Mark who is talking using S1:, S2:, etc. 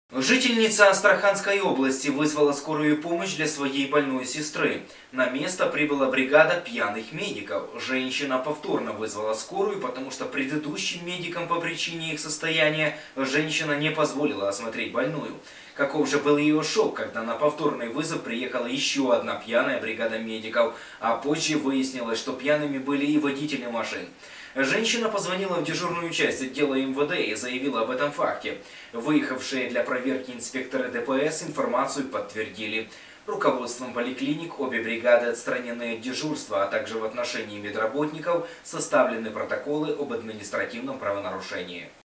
S1: Жительница Астраханской области вызвала скорую помощь для своей больной сестры. На место прибыла бригада пьяных медиков. Женщина повторно вызвала скорую, потому что предыдущим медикам по причине их состояния женщина не позволила осмотреть больную. Каков же был ее шок, когда на повторный вызов приехала еще одна пьяная бригада медиков, а позже выяснилось, что пьяными были и водители машин. Женщина позвонила в дежурную часть отдела МВД и заявила об этом факте. Выехавшие для проверки инспекторы ДПС информацию подтвердили. Руководством поликлиник обе бригады отстранены от дежурства, а также в отношении медработников составлены протоколы об административном правонарушении.